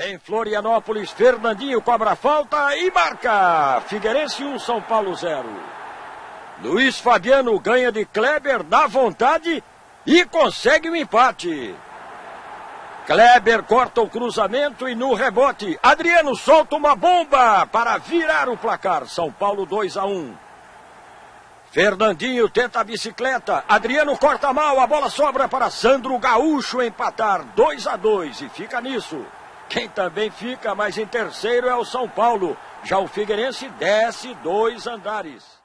Em Florianópolis, Fernandinho cobra falta e marca. Figueirense 1, São Paulo 0. Luiz Fabiano ganha de Kleber na vontade e consegue o empate. Kleber corta o cruzamento e no rebote, Adriano solta uma bomba para virar o placar. São Paulo 2-1. Fernandinho tenta a bicicleta, Adriano corta mal, a bola sobra para Sandro Gaúcho empatar 2-2 e fica nisso. Quem também fica, mas em terceiro é o São Paulo. Já o Figueirense desce 2 andares.